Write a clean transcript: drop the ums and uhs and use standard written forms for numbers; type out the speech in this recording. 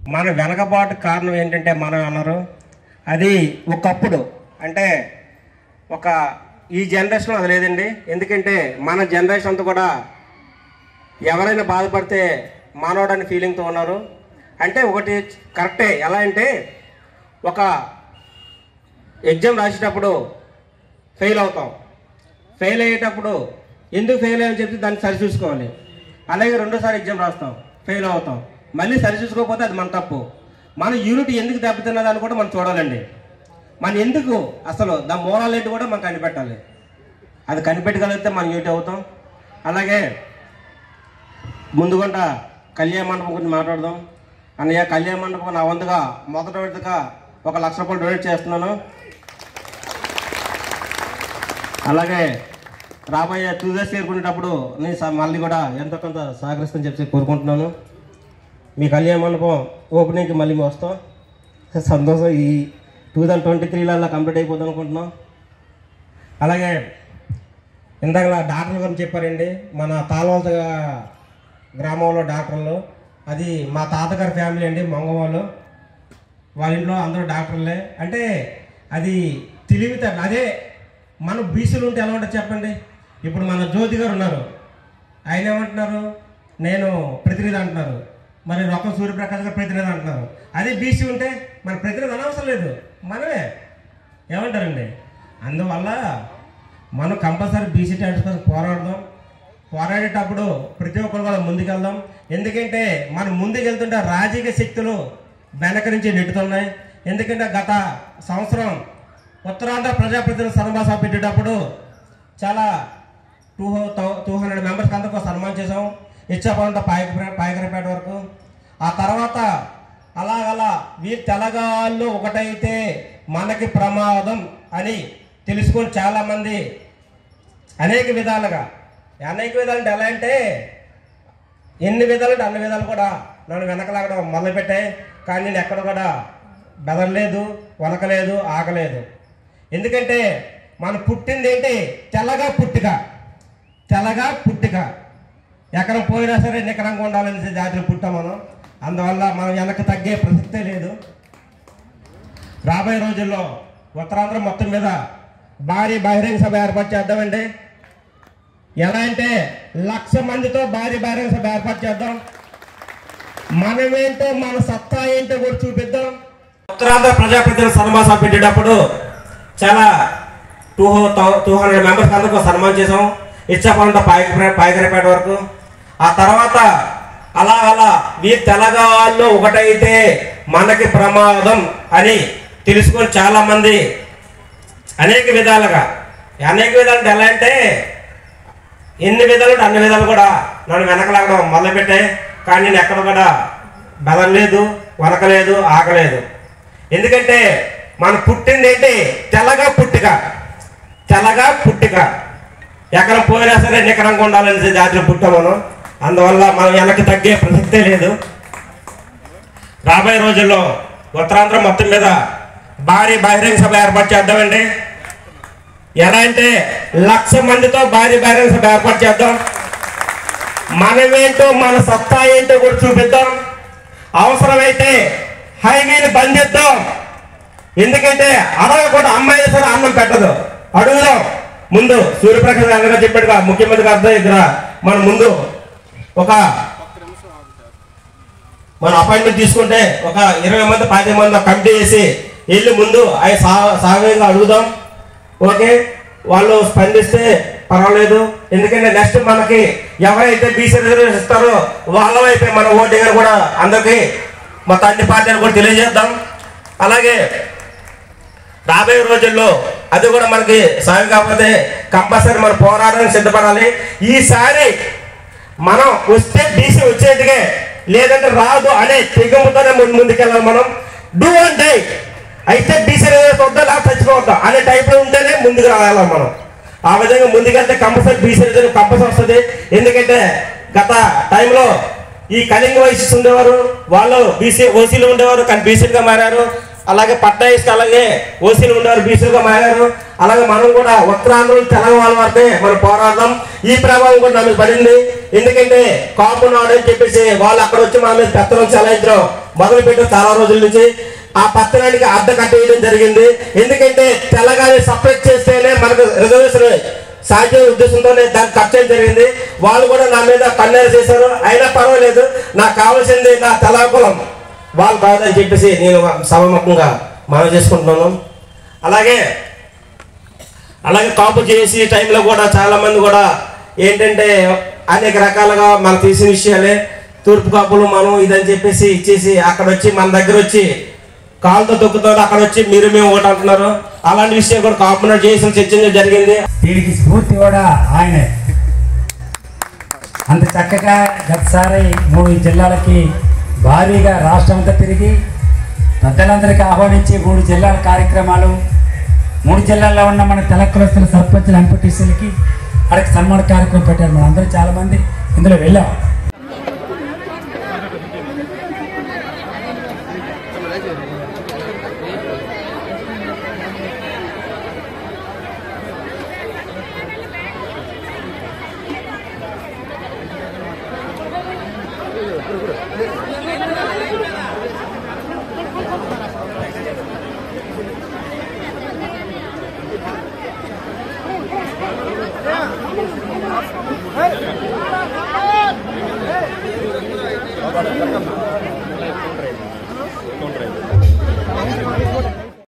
మన వెనకబాటు కారణం ఏంటంటే మనం అన్నారు అది ఒకప్పుడు అంటే ఒక ఈ జనరేషన్లో అది లేదండి. ఎందుకంటే మన జనరేషన్ అంతా కూడా ఎవరైనా బాధపడితే మానవుడని ఫీలింగ్తో ఉన్నారు. అంటే ఒకటి కరెక్టే, ఎలా అంటే ఒక ఎగ్జామ్ రాసేటప్పుడు ఫెయిల్ అవుతాం. ఫెయిల్ అయ్యేటప్పుడు ఎందుకు ఫెయిల్ అయ్యని చెప్పి దాన్ని సరి చూసుకోవాలి. అలాగే రెండోసారి ఎగ్జామ్ రాస్తాం, ఫెయిల్ అవుతాం, మళ్ళీ సరి చూసుకోకపోతే అది మన తప్పు. మన యూనిట్ ఎందుకు దెబ్బతిన్నదాన్ని కూడా మనం చూడాలండి. మనం ఎందుకు అసలు దాని మూలాలు ఏంటి కూడా మనం కనిపెట్టాలి. అది కనిపెట్టగలిగితే మనం యూనిట్ అవుతాం. అలాగే ముందుగుంట కళ్యాణ మండపం గురించి మాట్లాడదాం. అన్నయ్య, కళ్యాణ మండపం నా వంతుగా మొదటి విడతగా 1 లక్ష రూపాయలు డొనేట్ చేస్తున్నాను. అలాగే రాబోయే 2 days చేరుకునేటప్పుడు నేను మళ్ళీ కూడా ఎంతో కొంత సహకరిస్తానని చెప్పి కోరుకుంటున్నాను. మీ కళ్యాణ మండపం ఓపెనింగ్కి మళ్ళీ మేము వస్తాం. సంతోషం. ఈ 2023 కంప్లీట్ అయిపోతుంది అనుకుంటున్నాం. అలాగే ఇందాక డాక్టర్ల గురించి చెప్పారండి. మన తాళవలత గ్రామంలో డాక్టర్లు, అది మా తాతగారి ఫ్యామిలీ అండి, మంగవాళ్ళు. వాళ్ళ ఇంట్లో అందరూ డాక్టర్లే. అంటే అది తెలివితే అదే మనం బీసీలు ఉంటే ఎలా ఉంటుంది చెప్పండి. ఇప్పుడు మన జ్యోతి గారు ఉన్నారు, ఆయన ఏమంటున్నారు, నేను ప్రతినిధి అంటున్నారు. మరి రొక్కం సూర్యప్రకాష్ గారు ప్రతినిధి అంటున్నారు. అదే బీసీ ఉంటే మన ప్రతినిధి అనవసరం లేదు, మనమే. ఏమంటారండి? అందువల్ల మనం కంపల్సరీ బీసీ స్టాటస్ కోసం పోరాడదాం. పోరాడేటప్పుడు ప్రతి ఒక్కరు కూడా ముందుకెళ్దాం. ఎందుకంటే మనం ముందుకెళ్తుంటే రాజకీయ శక్తులు వెనక నుంచి నెట్టుతున్నాయి. ఎందుకంటే గత సంవత్సరం ఉత్తరాంధ్ర ప్రజాప్రతినిధుల సన్మానం పెట్టేటప్పుడు చాలా 200 మెంబర్స్కి అందరికీ సన్మానం చేసాం. ఇచ్చాపంట పాయకరపేట వరకు. ఆ తర్వాత అలాగలా వీరు తెలంగాణలో ఒకటైతే మనకి ప్రమాదం అని తెలుసుకొని చాలామంది అనేక విధాలుగా అంటే ఎలా అంటే ఎన్ని విధాలు అంటే అన్ని విధాలు కూడా నన్ను వెనకలాగడం మొదలుపెట్టాయి. కానీ నేను ఎక్కడ కూడా బెదరలేదు, వనకలేదు, ఆగలేదు. ఎందుకంటే మనం పుట్టింది ఏంటి? తెల్లగా పుట్టిక. ఎక్కడ పోయినా సరే నికరంగా ఉండాలనేసి జాతిలో పుట్టాం మనం. అందువల్ల మనం వెనక్కి తగ్గే ప్రసక్తే లేదు. రాబోయే రోజుల్లో ఉత్తరాంధ్ర మొత్తం మీద భారీ బహిరంగ సభ ఏర్పాటు చేద్దామండి. ఎలా అంటే 1,00,000 మందితో భారీ బహిరంగ సభ ఏర్పాటు చేద్దాం. మనమేంటో మన సత్తా ఏంటో కూడా చూపిద్దాం. ఉత్తరాంధ్ర ప్రజాప్రతినిధుల సన్మానం పెట్టేటప్పుడు చాలా 200 మెంబర్స్ అందరికీ సన్మానం చేసాం. ఇచ్చాపంట పాయకరపేట వరకు. ఆ తర్వాత అలా వీరు తెలంగాణలో ఒకటైతే మనకి ప్రమాదం అని తెలుసుకొని చాలామంది అనేక విధాలుగా అంటే ఎలా అంటే ఎన్ని విధాలు అంటే అన్ని విధాలు కూడా నన్ను వెనకలాగడం మొదలుపెట్టాయి. కానీ నేను ఎక్కడ కూడా బెదరలేదు, వనకలేదు, ఆగలేదు. ఎందుకంటే మనం పుట్టింది ఏంటి? తెల్లగా పుట్టిక. ఎక్కడ పోయినా సరే నికరంగా ఉండాలనేసి జాతిలో పుట్టాం మనం. అందువల్ల మనం వెనక్కి తగ్గే ప్రసక్తే లేదు. రాబోయే రోజుల్లో ఉత్తరాంధ్ర మొత్తం మీద భారీ బహిరంగ సభ ఏర్పాటు చేద్దామండి. ఎలా అంటే 1,00,000 మందితో భారీ బహిరంగ సభ ఏర్పాటు చేద్దాం. మనమేంటో మన సత్తా ఏంటో కూడా చూపిద్దాం. అవసరమైతే హైవేని బంధిద్దాం. ఎందుకంటే అలాగ కూడా అమ్మాయి సరే అన్నం పెట్టదు, అడుగుదాం. ముందు సూర్యప్రకాష్ గారు చెప్పాడుగా, ముఖ్యమంత్రి గారి దగ్గర మనం ముందు మన అపాయింట్మెంట్ తీసుకుంటే ఒక 20 మంది 15 మంది కమిటీ చేసి వెళ్ళి ముందు అవి సాగంగా అడుగుదాం. ఓకే, వాళ్ళు స్పందిస్తే పర్వాలేదు. ఎందుకంటే నెక్స్ట్ మనకి ఎవరైతే బీసీ రిజర్వేషన్ ఇస్తారో వాళ్ళ వైపే మన ఓటింగ్ కూడా అందరికీ మొత్తం అన్ని పార్టీలు కూడా తెలియజేద్దాం. అలాగే రాబోయే రోజుల్లో అది కూడా మనకి సాయం కాకపోతే కంపల్సరీ మనం పోరాటానికి సిద్ధపడాలి. ఈసారి మనం వస్తే బీసీ వచ్చేట్టుగా, లేదంటే రాదు అనే తెగముతోనే ముందుకెళ్ళాలి. మనం డూ అండ్ డై అయితే బీసీ వద్దా లేదా చచ్చిపోవద్దాం అనే టైప్లో ఉంటేనే ముందుకు రావాలి మనం. ఆ విధంగా ముందుకెళ్తే కంపల్సరీ బీసీ రిజర్వ్ కంపల్సరీ వస్తుంది. ఎందుకంటే గత టైంలో ఈ కళింగ వయసు ఉండేవారు, వాళ్ళు ఓసీలు ఉండేవారు కానీ బీసీలుగా మారారు. అలాగే పట్టాయిస్కి అలాగే ఓసీలు ఉండేవారు, బీసీలుగా మారారు. అలాగే మనం కూడా ఉత్తరాంధ్ర తెలంగాణ వరకే మనం పోరాడదాం. ఈ ప్రభావం కూడా నా మీద పడింది. ఎందుకంటే కాపు నాడు అని చెప్పేసి వాళ్ళు అక్కడ వచ్చి మన మీద పెత్తనం చలాయించడం మొదలుపెట్టిన చాలా రోజుల నుంచి ఆ పత్తనానికి అడ్డ కట్టేయడం జరిగింది. ఎందుకంటే తెల్లగానే సపరేట్ చేస్తేనే మనకు రిజర్వేషన్ సాధ్య ఉద్దేశంతోనే దాన్ని కట్ చేయడం జరిగింది. వాళ్ళు కూడా నా మీద కన్నేరు చేశారు. అయినా పర్వాలేదు, నాకు కావాల్సింది నా తెల్లకులం వాళ్ళు కాదని చెప్పేసి నేను సభముఖంగా మనం చేసుకుంటున్నాను. అలాగే కాపు చేసి టైంలో కూడా చాలామంది కూడా ఏంటంటే అనేక రకాలుగా మనకు తెలిసిన విషయాలే, తూర్పు కాపులు మనం ఇదని చెప్పేసి ఇచ్చేసి అక్కడ వచ్చి మన దగ్గర వచ్చి కాళ్ళతో తొక్కుతారు, అక్కడ వచ్చి మీరు మేము ఒకటి అంటున్నారు. అలాంటి విషయం కూడా కాపునర్ చేసిన చర్చ జరిగింది. దీనికి స్ఫూర్తి కూడా ఆయనే. అంత చక్కగా గతసారి 3 జిల్లాలకి భారీగా రాష్ట్రం అంతా తిరిగి పెద్దలందరికీ ఆహ్వానించి 3 జిల్లాల కార్యక్రమాలు, 3 జిల్లాల్లో ఉన్న మన తెలక్కులస్తుల సర్పంచులు ఎంపీటీసీలకి అక్కడికి సన్మాన కార్యక్రమం పెట్టారు. మనం అందరూ చాలామంది ఇందులో వెళ్ళాం. Hey!